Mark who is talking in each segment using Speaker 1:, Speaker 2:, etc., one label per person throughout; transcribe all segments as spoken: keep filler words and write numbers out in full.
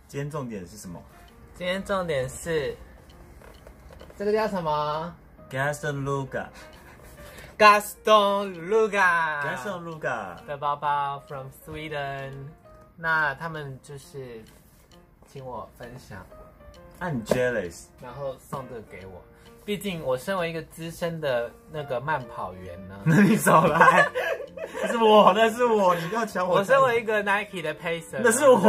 Speaker 1: 今天重点是什么？
Speaker 2: 今天重点是这个叫什么
Speaker 1: ？Gaston Luca。
Speaker 2: Gaston Luca。
Speaker 1: Gaston Luca
Speaker 2: 的包包 from Sweden。那他们就是请我分享。
Speaker 1: I'm jealous。
Speaker 2: 然后送这个给我。毕竟我身为一个资深的那个慢跑员呢，
Speaker 1: 那你少来，那是我，那是我，你不要抢我。
Speaker 2: 我身为一个 Nike 的 Pacer，
Speaker 1: 那是我，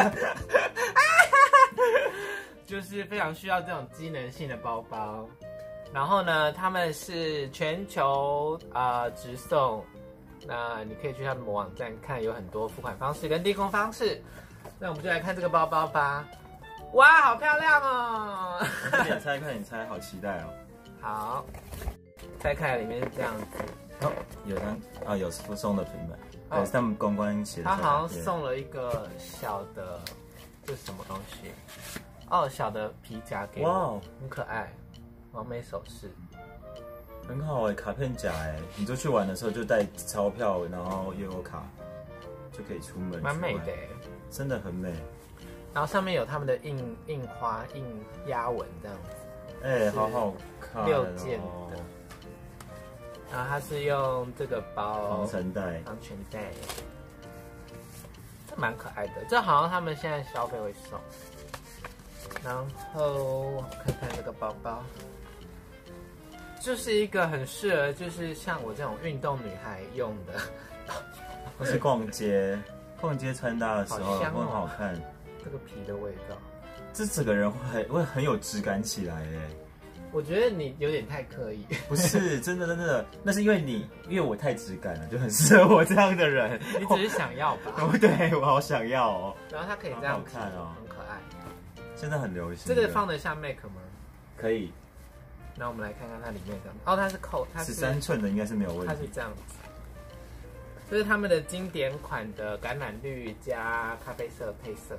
Speaker 2: 就是非常需要这种机能性的包包。然后呢，他们是全球呃直送，那你可以去他们的网站看，有很多付款方式跟递送方式。那我们就来看这个包包吧。哇，好漂亮哦！
Speaker 1: 快点拆，快点拆，好期待哦。
Speaker 2: 好，拆开来里面是这样子。
Speaker 1: 哦，有张啊，有送的平板，对，是他们公关写的。
Speaker 2: 他好像送了一个小的，这是什么东西？哦，小的皮夹给我，哇，很可爱，完美首饰，
Speaker 1: 很好哎，卡片夹哎，你出去玩的时候就带钞票，然后又有卡，就可以出门。
Speaker 2: 蛮美的，
Speaker 1: 真的很美。
Speaker 2: 然后上面有他们的印印花、印压纹这样子，
Speaker 1: 哎、欸，好好看、哦，
Speaker 2: 六件的。然后它是用这个包
Speaker 1: 防尘袋，
Speaker 2: 防尘袋，这蛮可爱的。这好像他们现在消费会送。然后看看这个包包，就是一个很适合，就是像我这种运动女孩用的，
Speaker 1: 或是逛街，逛街穿搭的时候
Speaker 2: 好香哦，
Speaker 1: 很好看。
Speaker 2: 这个皮的味道，
Speaker 1: 这整个人会很会很有质感起来耶。
Speaker 2: 我觉得你有点太刻意。
Speaker 1: 不是，真的真的，那是因为你，因为我太质感了，就很适合我这样的人。
Speaker 2: 你只是想要吧？
Speaker 1: 哦，对，我好想要哦。
Speaker 2: 然后它可以这样
Speaker 1: 好看哦，
Speaker 2: 很可爱。
Speaker 1: 现在很流行。
Speaker 2: 这个放得下 Mac 吗？
Speaker 1: 可以。
Speaker 2: 那我们来看看它里面这样。哦，它是扣，它是
Speaker 1: 十三寸的应该是没有问题。
Speaker 2: 它是这样子。这是他们的经典款的橄榄绿加咖啡色配色。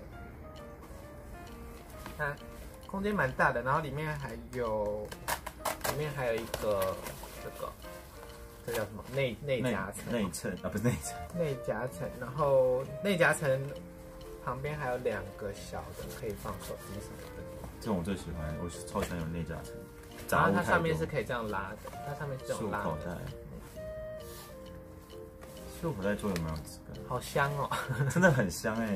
Speaker 2: 它空间蛮大的，然后里面还有，里面还有一个这个，这叫什么？内内夹层。
Speaker 1: 内衬啊，不是内层。
Speaker 2: 内夹层，然后内夹层旁边还有两个小的，可以放手机什么的。
Speaker 1: 这种我最喜欢，我超喜欢有内夹层。
Speaker 2: 然后它上面是可以这样拉的，它上面是这种拉的。
Speaker 1: 束口袋。束口袋做的蛮有质感。
Speaker 2: 好香哦，
Speaker 1: 真的很香哎。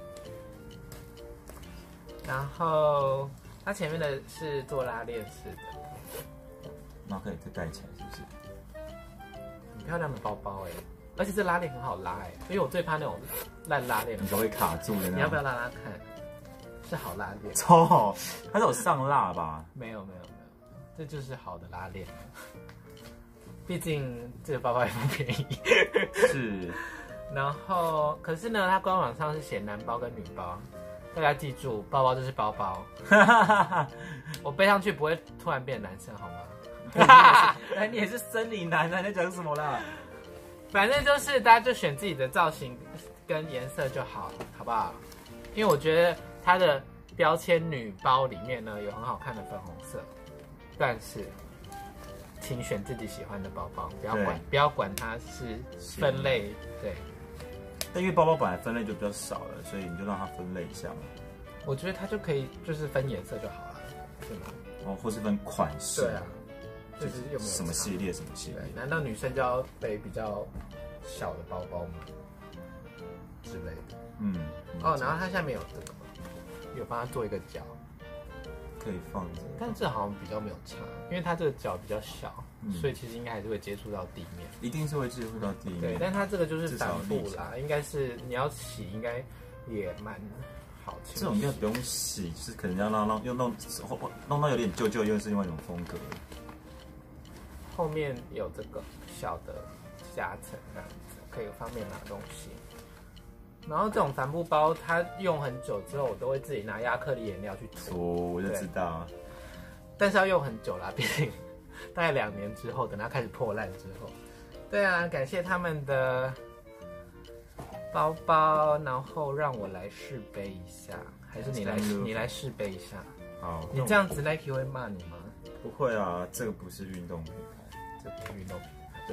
Speaker 2: 然后它前面的是做拉链式的，
Speaker 1: 然后可以再盖起来，是不是？
Speaker 2: 很漂亮的包包哎，而且这拉链很好拉哎，因为我最怕那种烂拉链，
Speaker 1: 你都会卡住的那种。
Speaker 2: 你要不要拉拉看？是好拉链，
Speaker 1: 超好，它是有上蜡吧？
Speaker 2: 没有没有没有，这就是好的拉链。毕竟这个包包也不便宜。
Speaker 1: 是。
Speaker 2: 然后，可是呢，它官网上是写男包跟女包。大家记住，包包就是包包。我背上去不会突然变男生，好吗？
Speaker 1: 哎，你也是生理男啊，你在讲什么啦？
Speaker 2: 反正就是大家就选自己的造型跟颜色就好了，好不好？因为我觉得它的标签女包里面呢有很好看的粉红色，但是请选自己喜欢的包包，不要管不要管它是分类，对。
Speaker 1: 但因为包包本来分类就比较少了，所以你就让它分类一下嘛。
Speaker 2: 我觉得它就可以就是分颜色就好了，是吗？
Speaker 1: 哦，或是分款式。
Speaker 2: 对啊，就是有没有
Speaker 1: 什么系列什么系列？
Speaker 2: 难道女生就要背比较小的包包吗？之类的。嗯。哦，然后它下面有这个，有帮它做一个角，
Speaker 1: 可以放着。
Speaker 2: 但这好像比较没有差，因为它这个角比较小。嗯、所以其实应该还是会接触到地面，
Speaker 1: 一定是会接触到地面。
Speaker 2: 对，但它这个就是帆布啦，应该是你要洗，应该也蛮好清洗。
Speaker 1: 这种应该不用洗，就是可能要让让用弄弄到有点旧旧，又是另外一种风格。
Speaker 2: 后面有这个小的夹层，这样子可以方便拿东西。然后这种帆布包，它用很久之后，我都会自己拿亚克力颜料去涂。
Speaker 1: 哦，我就知道。
Speaker 2: 但是要用很久啦，毕竟。大概两年之后，等它开始破烂之后，对啊，感谢他们的包包，然后让我来试背一下，还是你来你来试背一下？
Speaker 1: 好，
Speaker 2: 你这样子 Nike 会骂你吗？
Speaker 1: 不会啊，这个不是运动品牌，
Speaker 2: 这不是运动品牌。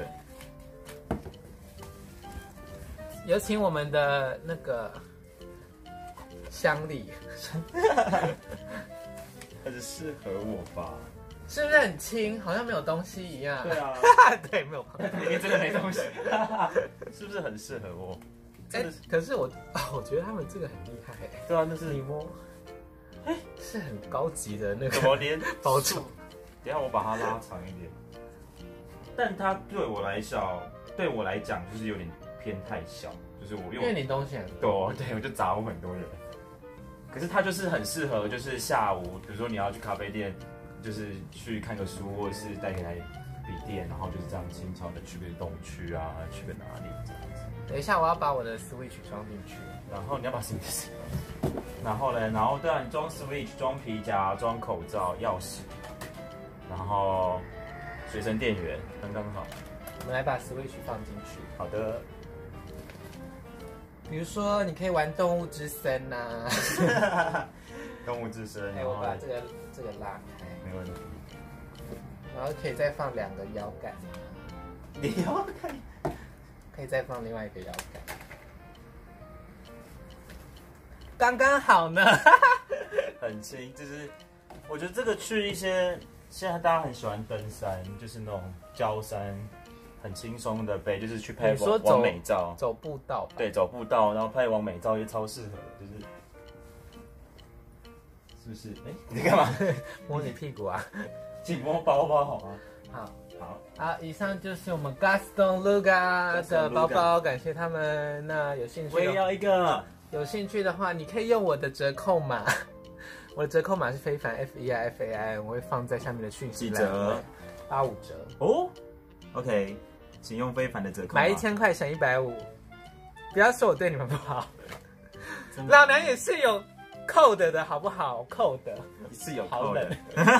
Speaker 1: 对，
Speaker 2: 有请我们的那个乡里，
Speaker 1: 它是适合我吧？
Speaker 2: 是不是很轻？好像没有东西一样。
Speaker 1: 对啊，
Speaker 2: 对，没有，
Speaker 1: 里面真的没东西，是不是很适合我？
Speaker 2: 哎、欸，可是我、哦，我觉得他们这个很厉害。
Speaker 1: 对啊，那是
Speaker 2: 你摸，哎、欸，是很高级的那个。
Speaker 1: 怎么连
Speaker 2: 包住？
Speaker 1: 等一下我把它拉长一点。但它对我来小，对我来讲就是有点偏太小，就是我用。
Speaker 2: 因为你东西很
Speaker 1: 多，对，我就杂物很多人。可是它就是很适合，就是下午，比如说你要去咖啡店，就是去看个书，或者是带给台笔电，然后就是这样轻巧的去个动区啊，去个哪里这样子。
Speaker 2: 等一下，我要把我的 Switch 装进去。
Speaker 1: 然后你要把 Switch， 然后呢，然后对啊，你装 Switch， 装皮夹，装口罩、钥匙，然后随身电源，刚刚好。
Speaker 2: 我们来把 Switch 放进去。
Speaker 1: 好的。
Speaker 2: 比如说，你可以玩动物之森呐、
Speaker 1: 啊。动物之森。
Speaker 2: 哎、欸，我把这个这个拉开。
Speaker 1: 没问题。
Speaker 2: 然后可以再放两个摇杆。
Speaker 1: 摇杆。
Speaker 2: 可以再放另外一个摇杆，刚刚好呢，
Speaker 1: 很轻。就是我觉得这个去一些现在大家很喜欢登山，就是那种郊山，很轻松的背，就是去拍完完美照，
Speaker 2: 走步道吧，
Speaker 1: 对，走步道，然后拍完美照也超适合的，就是是不是？哎、欸，你在干嘛？
Speaker 2: 摸你屁股啊？
Speaker 1: 请摸包包好吗？
Speaker 2: 好。
Speaker 1: 好，
Speaker 2: 好，以上就是我们 Gaston Luga 的包包，感谢他们。那有兴趣，
Speaker 1: 我也要一个。
Speaker 2: 有兴趣的话，你可以用我的折扣码，我的折扣码是非凡 F E I F A I， 我会放在下面的讯息栏，八五折
Speaker 1: 哦。OK， 请用非凡的折扣码，
Speaker 2: 买一千块省一百五。不要说我对你们不好，老娘也是有扣的的好不好？扣的
Speaker 1: 是有扣的。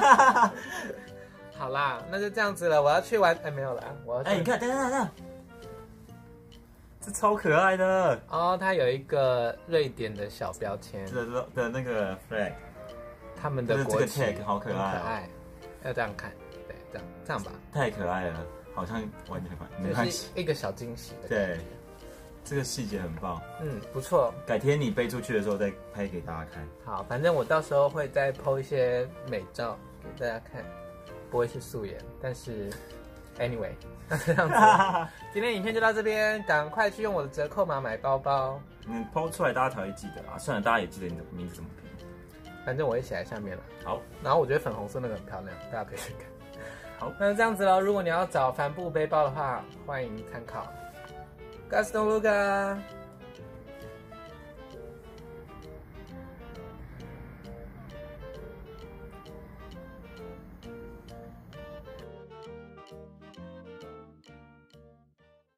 Speaker 2: 好啦，那就这样子了。我要去玩，哎，没有了，我要去。
Speaker 1: 哎，你看，等等等等，这超可爱的
Speaker 2: 哦。它有一个瑞典的小标签
Speaker 1: 的的那个 flag，
Speaker 2: 他们的国旗，
Speaker 1: 这个 tag 好可爱、哦，
Speaker 2: 可爱。要这样看，对，这样这样吧。
Speaker 1: 太可爱了，好像完全没关系，
Speaker 2: 一个小惊喜的。
Speaker 1: 对，这个细节很棒。
Speaker 2: 嗯，不错。
Speaker 1: 改天你背出去的时候再拍给大家看。
Speaker 2: 好，反正我到时候会再 po 一些美照给大家看。不会是素颜，但是 anyway， 那这样子，今天影片就到这边，赶快去用我的折扣码买包包。
Speaker 1: 嗯 ，po 出来大家才会记得啊，算了，大家也记得你的名字怎么拼。
Speaker 2: 反正我会写在下面了。
Speaker 1: 好，
Speaker 2: 然后我觉得粉红色那个很漂亮，大家可以去看。
Speaker 1: 好，
Speaker 2: 那这样子咯，如果你要找帆布背包的话，欢迎参考 Gaston Luga。